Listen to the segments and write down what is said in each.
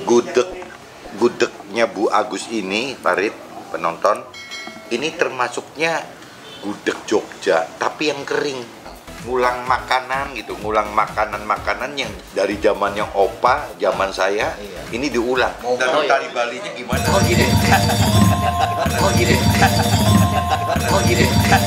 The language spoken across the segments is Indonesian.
Gudegnya Bu Agus ini, Farid, penonton, ini termasuknya gudeg Jogja, tapi yang kering. Ngulang makanan gitu, ngulang makanan-makanan yang dari zamannya Opa, zaman saya, ini diulang. Dan tari Balinya gimana? Oh gini. Oh gini. Oh gini.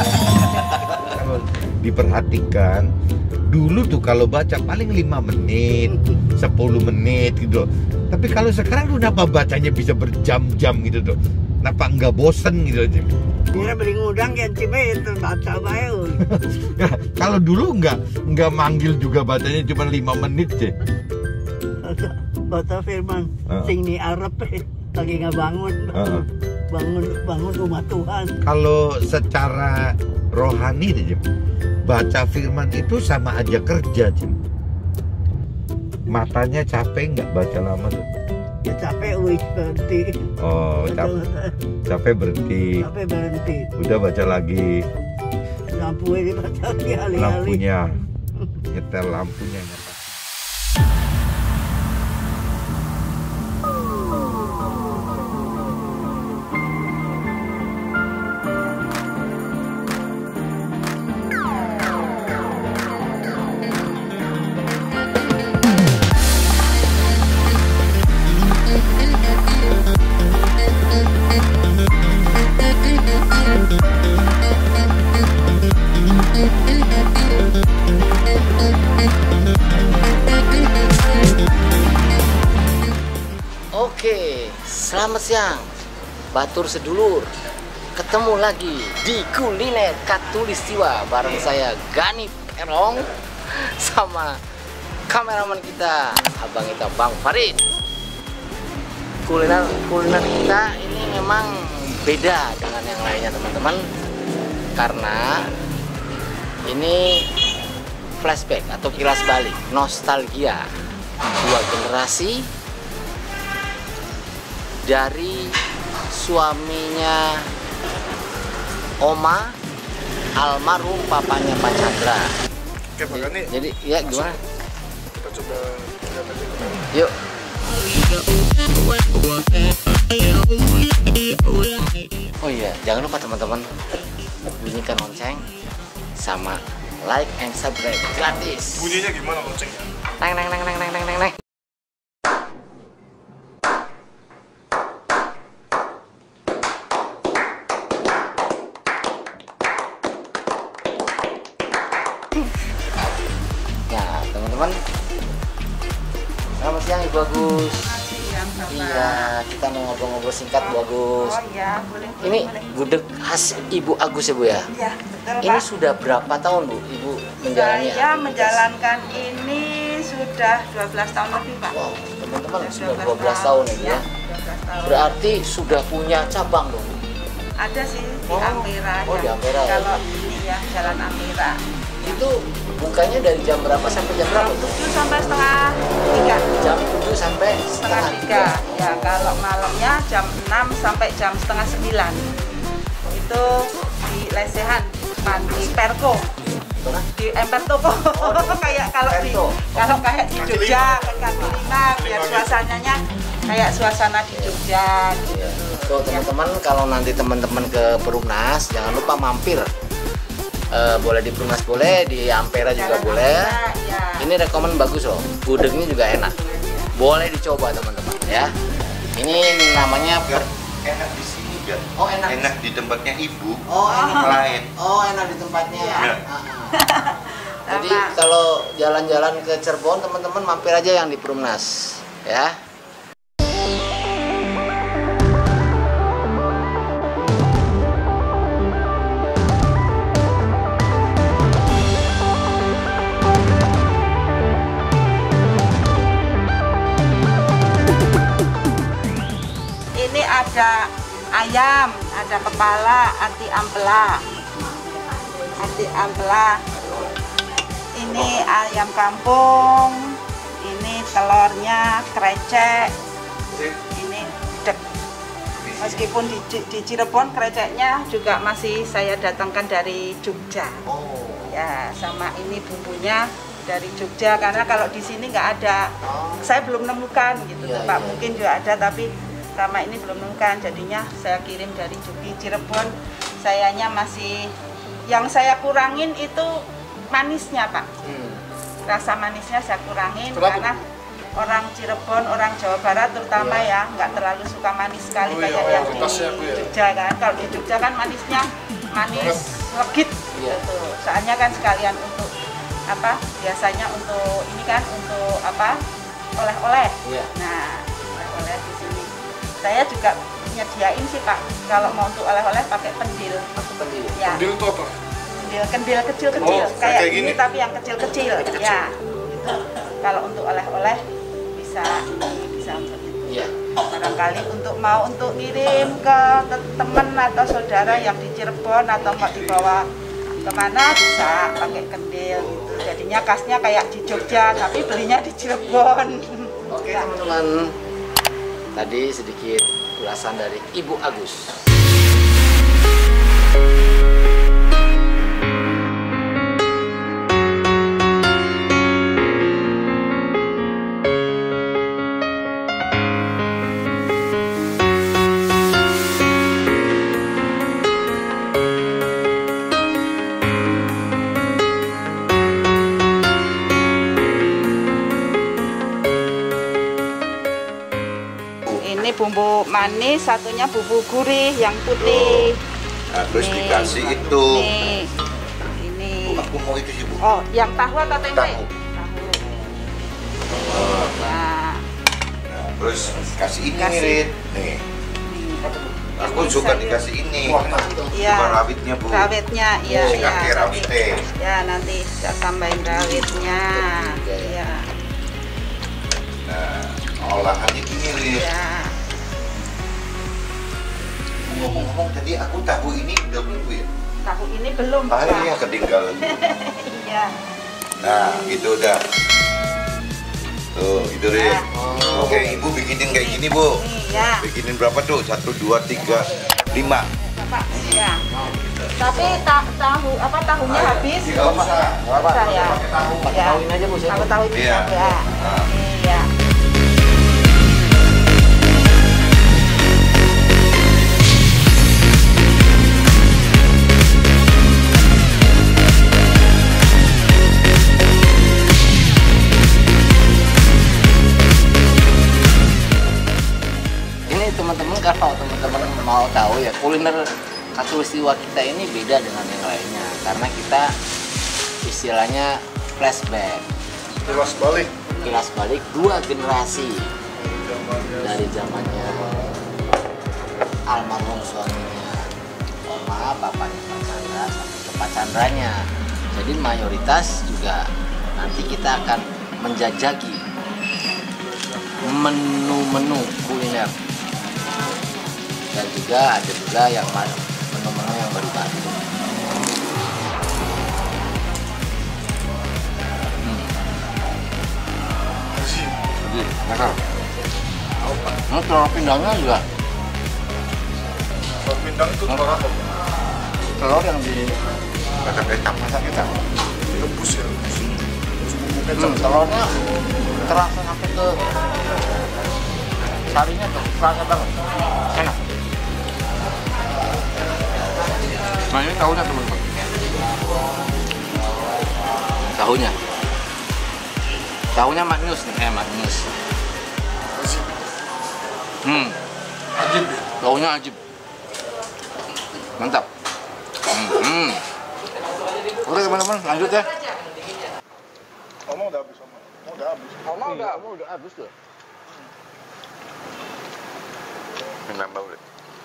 Diperhatikan, dulu tuh kalau baca paling 5 menit, 10 menit gitu. Tapi kalau sekarang lu kenapa bacanya bisa berjam-jam gitu tuh? Kenapa nggak bosen gitu aja? Dia beli ngundang yang cipe itu baca bae. Kalau dulu nggak manggil juga bacanya cuma 5 menit sih. Baca firman sing ni Arab lagi nggak bangun. Bangun rumah Tuhan. Kalau secara rohani deh, Jim, baca firman itu sama aja kerja, Jim. Matanya capek nggak baca lama tuh? Ya capek, wih berhenti. Oh, capek berhenti. Capek berhenti. Udah baca lagi. Lampunya dibaca alih-alih. Lampunya, nyetel lampunya. Oke, selamat siang, Batur sedulur. Ketemu lagi di Kuliner Katulistiwa bareng saya Gani Perong sama kameraman kita, abang kita Bang Farid. Kuliner kita ini memang beda dengan yang lainnya teman-teman, karena ini flashback atau kilas balik, nostalgia dua generasi dari suaminya Oma, almarhum papanya Pak Chandra. Oke, Pak Gani. Jadi ya gimana? Kita coba lihat aja. Yuk. Oh iya, jangan lupa teman-teman bunyikan lonceng sama like and subscribe gratis. Bunyinya gimana loncengnya? Neng neng neng neng neng neng neng. Nah, teman-teman, selamat siang Ibu Agus. Iya, kita mau ngobrol-ngobrol singkat Bu Agus. Oh iya, boleh. Ini gudeg khas Ibu Agus ya Bu ya? Iya, betul Ini Pak. sudah berapa tahun Bu Ibu menjalani? Saya menjalankan ini sudah 12 tahun lebih Pak. Wow, teman-teman sudah 12 12 tahun ya Bu ya? 12 tahun. Berarti sudah punya cabang dong Bu? Ada sih di Oh. Ampera. Oh, ya. di Ampera ya. Kalau ini ya Jalan Ampera. Itu bukanya dari jam berapa sampai jam berapa Bu? 7 sampai setengah 3. Jam 7 sampai Setengah 3. Ya, kalau malamnya jam 6 sampai jam setengah 9. Itu di lesehan depan di Perko. Di Emper Toko. Kayak kalau kayak di Jogja, kaki lima, biar suasananya kayak suasana di Jogja gitu. Tuh teman-teman, kalau nanti teman-teman ke Perumnas jangan lupa mampir. Boleh di Perumnas, boleh di Ampera juga Jalan boleh. Ampera, ya. Ini rekomen bagus loh, gudegnya juga enak. Boleh dicoba teman-teman ya. Ini namanya Enak di sini kan? Oh, enak. Enak di tempatnya Ibu. Oh, enak. Lain. Oh, enak di tempatnya. Iya. Jadi kalau jalan-jalan ke Cirebon teman-teman mampir aja yang di Perumnas ya. Ini ada ayam, ada kepala, ati ampela. Ati ampela. Ini ayam kampung. Ini telurnya, krecek. Ini gudeg. Meskipun di Cirebon kreceknya juga masih saya datangkan dari Jogja. Ya, sama ini bumbunya dari Jogja, karena kalau di sini nggak ada, saya belum nemukan gitu Iya, Pak. iya. Mungkin juga ada tapi selama ini belum nemukan, jadinya saya kirim dari Jogja Cirebon. Sayanya masih, yang saya kurangin itu manisnya Pak. Rasa manisnya saya kurangin. Kenapa? Karena orang Cirebon, orang Jawa Barat terutama ya nggak terlalu suka manis sekali Oh iya, kayak oh, yang di tasnya aku ya. Jogja kan. Kalau di Jogja kan manisnya manis legit Iya. gitu. Soalnya kan sekalian untuk apa? Biasanya untuk ini kan untuk apa? Oleh-oleh. Iya. Nah, oleh-oleh di sini. Saya juga nyediain sih Pak. Kalau mau untuk oleh-oleh pakai pendil. Ya. Kendil itu apa? Kendil kecil-kecil Oh, kayak kayak gini gini. tapi yang kecil-kecil ya gitu. Kalau untuk oleh-oleh bisa untuk itu. Iya. Barangkali untuk mau untuk ngirim ke teman atau saudara yang di Cirebon atau mau dibawa kemana bisa pakai kendil gitu. Jadinya khasnya kayak di Jogja tapi belinya di Cirebon. Oke teman-teman, tadi sedikit ulasan dari Ibu Agus. Ini bumbu manis, satunya bumbu gurih yang putih. Nah, terus Nih. dikasih itu. Nih. Ini. Bu, aku mau itu sih Bu. Oh, yang tahu atau tempe? Tahu. Nah, Nah, terus kasih ini Kasih. Rit. Nih, aku Ini suka sayur. dikasih ini. Iya. Suka rawitnya Bu. Rawitnya, iya, Si iya. kakek rawitnya. Ya, nanti saya tambahin rawitnya. Iya. Nah, olahannya gini Rit. Iya. Ngomong-ngomong tadi aku tahu ini udah belum Bu ya? Tahu ini belum, Ah Pak. iya ketinggalan. Iya. Nah, itu udah. Tuh, itu Rit. Nah. Oke, Ibu bikinin kayak gini Bu. Nih, ya. Bikinin berapa tuh? 1, 2, 3, 5. Pak, iya. Tapi tahu apa tahunya habis? Tidak usah. Bisa ya. Pakai Ya. tahuin aja Bu. Tahu ini Iya. ya. Nah. Iya. Ini teman-teman kalau teman-teman mau tahu ya, kuliner Khatulistiwa kita ini beda dengan yang lainnya karena kita istilahnya flashback, Kilas balik. 2 generasi dari zamannya almarhum suaminya Oma, bapaknya Pak Chandra sampai ke Pak Chandranya. Jadi mayoritas juga nanti kita akan menjajaki menu-menu kuliner dan juga ada juga yang menu-menu yang baru-baru. Nah, telur pindangnya juga Kalau pindang itu telur apa? telur yang di Masak kecap. masak kita. Rebus ya. Bumbu kecap. Telurnya terasa sampai ke sarinya tuh kerasa banget, enak. Nah ini tahunya teman-teman. Tahunya maknyus nih, maknyus. Ajib ya. Tahunya ajib. Mantap. Oke teman-teman, lanjut ya. Omong udah habis, Omong. Udah habis. Udah habis tuh. Nambah ulit.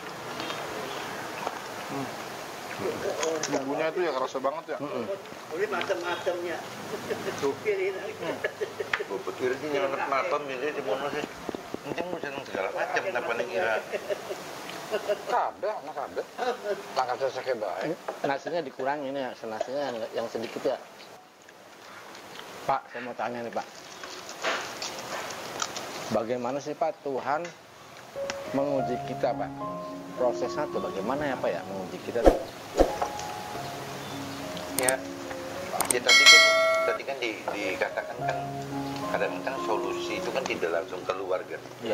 Bumbunya itu ya kerasa banget ya. Ini macam-macamnya. Pilih lagi. Bubut irit ini anak maton biasanya di mana sih? Mungkin mau seneng segala macam, tapi nih kira. Kabeh, anak kabeh. Tangkap sesek bae. Nasinya dikurangin ya, nasinya yang sedikit ya. Pak, saya mau tanya nih Pak. Bagaimana sih Pak Tuhan menguji kita Pak? Prosesnya tuh bagaimana ya Pak ya menguji kita tuh? Ya, kita sih kan tadi kan dikatakan kan kadang-kadang solusi itu kan tidak langsung keluar kan. Iya.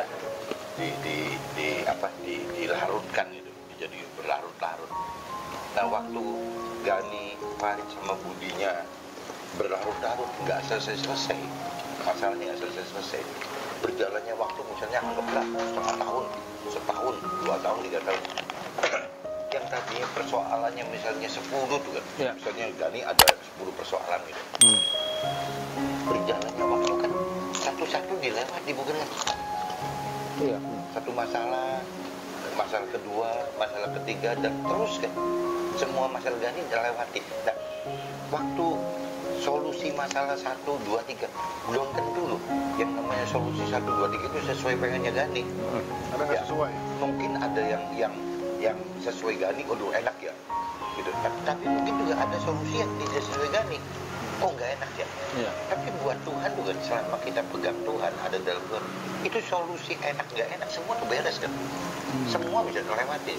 Dilarutkan gitu, jadi berlarut-larut. Nah waktu Gani, Farid sama Budinya berlarut-larut nggak selesai-selesai, masalahnya nggak selesai-selesai. Berjalannya waktu misalnya anggaplah setengah tahun, setahun, 2 tahun, 3 tahun. Yang tadinya persoalannya misalnya 10 tuh kan, misalnya Gani ada 10 persoalan gitu. Berjalannya waktu kan satu-satu dilewati bukan kan? Iya. Satu masalah, masalah kedua, masalah ketiga, dan terus kan semua masalah Gani dilewati. Nah, waktu solusi masalah 1, 2, 3 belum tentu loh yang namanya solusi 1, 2, 3 itu sesuai pengennya Gani. Ada nggak sesuai? Mungkin ada yang sesuai Gani, aduh enak ya gitu. Tapi mungkin juga ada solusi yang tidak sesuai Gani, kok nggak enak ya. Tapi buat Tuhan juga selama kita pegang Tuhan ada dalam Tuhan, itu solusi enak nggak enak semua tuh beres kan, semua bisa terlewati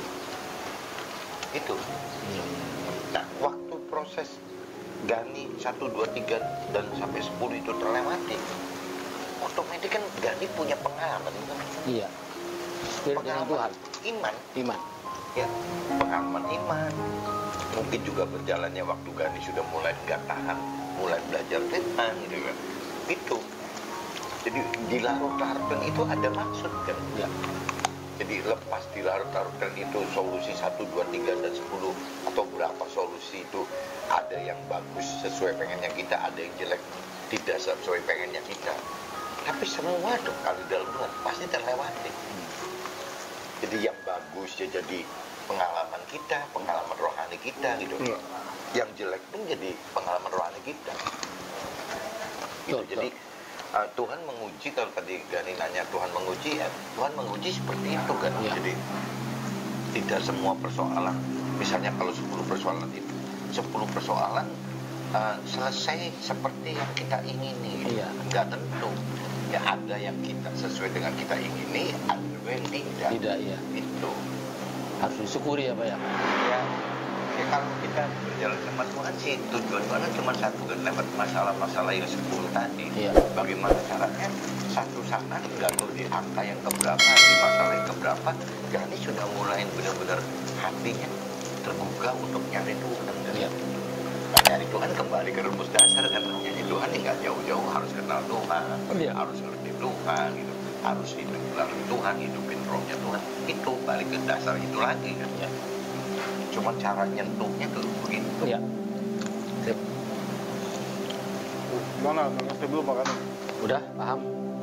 itu. Nah waktu proses Gani 1, 2, 3 dan sampai 10 itu terlewati, otomatis kan Gani punya pengalaman bukan? Iya. Pengalaman Tuhan. Iman. Ya, pengalaman iman. Mungkin juga berjalannya waktu Gani sudah mulai nggak tahan, mulai belajar firman gitu kan. Itu. Jadi dilarut-larutkan itu ada maksud kan? Ya. Jadi lepas dilarut-larutkan itu solusi 1, 2, 3 dan 10 atau berapa solusi itu, ada yang bagus sesuai pengennya kita, ada yang jelek tidak sesuai pengennya kita. Tapi semua tuh kalau dalam Tuhan pasti terlewati. Jadi yang bagus ya jadi pengalaman kita, pengalaman rohani kita gitu. Yang jelek pun jadi pengalaman rohani kita. Gitu. Jadi Tuhan menguji, kalau tadi Gani nanya Tuhan menguji, ya Tuhan menguji seperti itu kan. Jadi tidak semua persoalan, misalnya kalau 10 persoalan itu 10 persoalan selesai seperti yang kita ingini. Nggak tentu. Ya ada yang kita sesuai dengan kita ingini, ada yang tidak. Ya. Itu harus disyukuri ya Pak ya. Ya kalau kita berjalan sama Tuhan sih tujuan Tuhan cuma satu kan, lewat masalah-masalah yang 10 tadi. Bagaimana caranya satu sana gantung di angka yang keberapa, di masalah yang keberapa, Gani sudah mulai benar-benar hatinya terbuka untuk nyari Tuhan kan. Nah, nyari Tuhan kembali ke rumus dasar kan, nyari Tuhan ya nggak jauh-jauh, harus kenal Tuhan, harus ngerti Tuhan gitu, harus hidup melalui Tuhan, hidupin rohnya Tuhan, itu balik ke dasar itu lagi kan ya. Cuma cara nyentuhnya tuh begitu. Iya. Sip. Gimana? Ngerti belum makan? Udah, paham.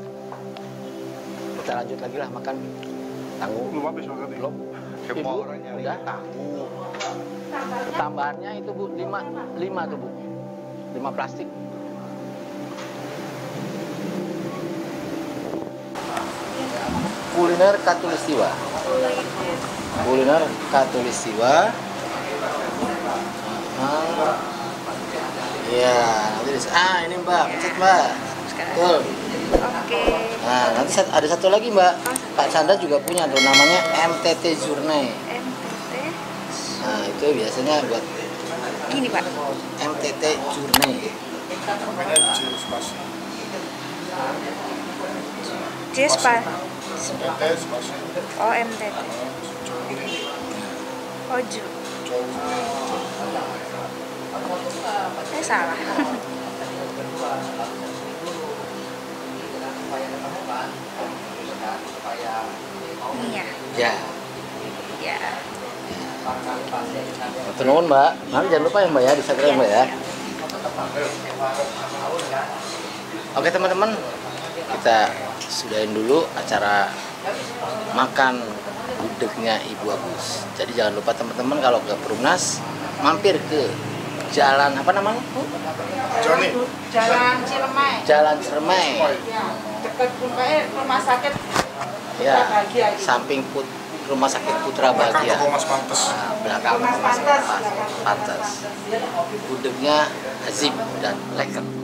Kita lanjut lagi lah makan. Tangguh. Belum habis makan nih? Belum. Semua Ibu, orang nyari udah. tahu. Tambahannya itu Bu, 5 tuh Bu. 5 plastik. Kuliner Katulistiwa. Kuliner Katulistiwa. Ya, nanti ini Mbak, pencet Mbak. Betul. Oke. Nah, nanti ada satu lagi Mbak. Pak Chandra juga punya tuh, namanya MTT Journey. MTT. Nah, itu biasanya buat Gini Pak. MTT Journey. Jespa. Oh MTT. Oju. Salah. Iya. Ya. Iya. Betul nuwun Mbak. Nanti jangan lupa ya Mbak ya, di Instagram Mbak ya. Oke teman-teman, kita sudahin dulu acara makan gudegnya Ibu Agus. Jadi jangan lupa teman-teman kalau ke Perumnas mampir ke jalan apa namanya Bu? Jalan Ciremai. Jalan Ciremai. Ya, dekat rumah sakit. Ya, samping Rumah Sakit Putra Bahagia. Belakang Mas Pantas. Gudegnya Azim dan leker.